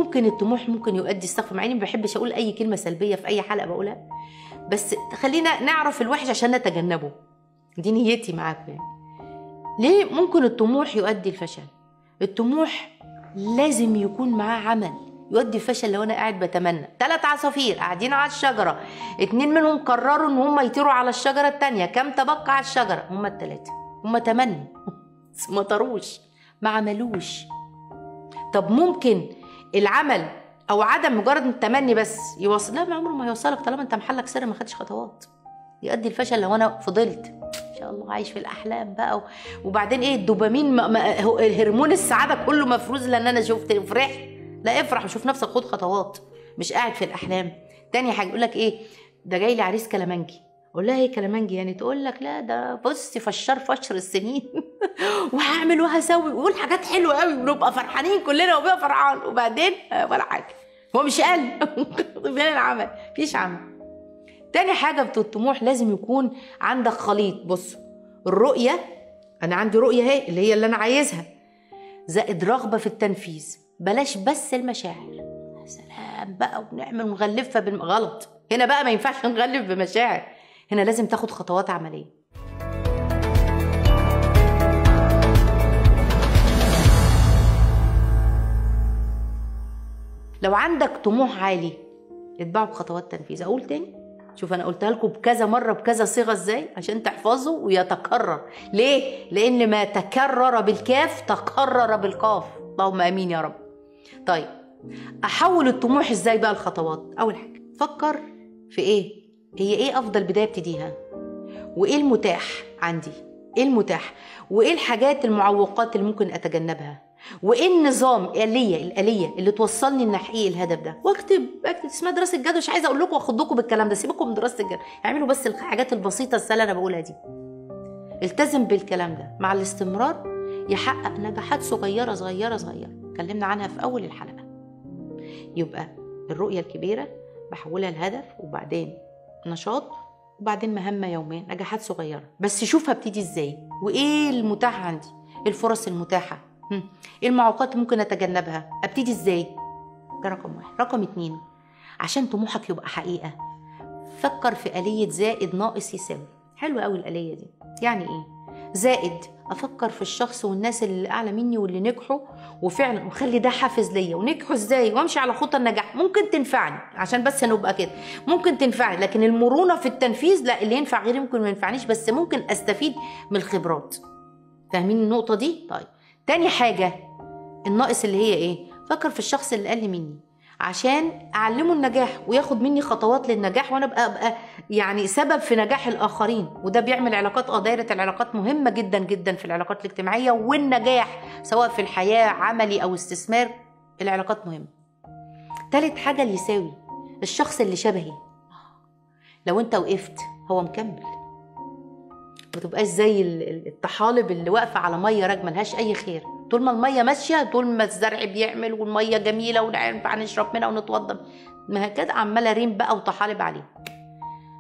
ممكن الطموح ممكن يؤدي، استغفر، مع اني ما بحبش اقول اي كلمه سلبيه في اي حلقه بقولها، بس خلينا نعرف الوحش عشان نتجنبه، دي نيتي معاكم يعني. ليه ممكن الطموح يؤدي الفشل؟ الطموح لازم يكون معاه عمل يؤدي الفشل. لو انا قاعد بتمنى 3 عصافير قاعدين على الشجره، 2 منهم قرروا ان هم يطيروا على الشجره الثانيه، كم تبقى على الشجره؟ هم ال3، هم تمنوا ما طاروش، ما عملوش. طب ممكن العمل او عدم مجرد التمني بس يوصل؟ لا، ما عمره ما هيوصلك طالما انت محلك سر ما خدتش خطوات. يؤدي الفشل لو انا فضلت ان شاء الله عايش في الاحلام بقى وبعدين ايه الدوبامين هرمون السعاده كله مفروز لان انا شفت فرحت. لا، افرح وشوف نفسك، خد خطوات، مش قاعد في الاحلام. تاني حاجه يقول لك ايه؟ ده جاي لي عريس كلامنجي. اقول لها ايه كلامنجي يعني؟ تقول لك لا ده بصي فشر السنين وهعمل وهسوي ويقول حاجات حلوه قوي ونبقى فرحانين كلنا وبقى فرحان، وبعدين ولا حاجه. هو مش قال فين العمل؟ مفيش عمل. تاني حاجه في الطموح لازم يكون عندك خليط. بص، الرؤيه، انا عندي رؤيه اهي اللي هي اللي انا عايزها، زائد رغبه في التنفيذ. بلاش بس المشاعر، يا سلام بقى ونعمل ونغلفها غلط. هنا بقى ما ينفعش نغلف بمشاعر، هنا لازم تاخد خطوات عمليه. لو عندك طموح عالي اتبعه بخطوات تنفيذ. اقول تاني، شوف انا قلتها لكم بكذا مره بكذا صيغه ازاي عشان تحفظوا ويتكرر. ليه؟ لان ما تكرر بالكاف تكرر بالقاف. اللهم امين يا رب. طيب احول الطموح ازاي بقى الخطوات؟ اول حاجه فكر في ايه هي ايه افضل بدايه ابتديها، وايه المتاح عندي، ايه المتاح، وايه الحاجات المعوقات اللي ممكن اتجنبها، وايه النظام الآلية اللي توصلني لتحقيق الهدف ده. واكتب اسمها دراسه جدوى. مش عايزه اقول لكم واخدكم بالكلام ده، سيبكم من دراسه الجدوى، اعملوا بس الحاجات البسيطه السهله اللي انا بقولها دي. التزم بالكلام ده، مع الاستمرار يحقق نجاحات صغيره صغيره صغيره اتكلمنا عنها في اول الحلقه. يبقى الرؤيه الكبيره بحولها لهدف، وبعدين نشاط، وبعدين مهمه يوميه، نجاحات صغيره. بس شوف هبتدي ازاي، وايه المتاح عندي، الفرص المتاحه، ايه المعوقات ممكن اتجنبها، ابتدي ازاي. ده رقم 1. رقم 2، عشان طموحك يبقى حقيقه فكر في آلية زائد ناقص يساوي. حلوه قوي الآلية دي. يعني ايه زائد؟ افكر في الشخص والناس اللي اعلى مني واللي نجحوا وفعلا، وخلي ده حافز ليا، ونجحوا ازاي، وامشي على خطى النجاح. ممكن تنفعني عشان بس نبقى كده، ممكن تنفعني، لكن المرونه في التنفيذ لا، اللي ينفع غيري ممكن ما ينفعنيش، بس ممكن استفيد من الخبرات. فاهمين النقطه دي؟ طيب تاني حاجه الناقص اللي هي ايه؟ فكر في الشخص اللي اقل مني عشان اعلمه النجاح وياخد مني خطوات للنجاح، وانا ابقى يعني سبب في نجاح الاخرين. وده بيعمل علاقات، دايره العلاقات مهمه جدا جدا في العلاقات الاجتماعيه والنجاح، سواء في الحياه عملي او استثمار. العلاقات مهمه. تالت حاجه اللي يساوي، الشخص اللي شبهي. لو انت وقفت هو مكمل، ما تبقاش زي الطحالب اللي واقفه على ميه راكبه ملهاش اي خير. طول ما الميه ماشيه، طول ما الزرع بيعمل والميه جميله وننفع نشرب منها ونتوضى، ما هكذا عماله ريم بقى وطحالب عليه.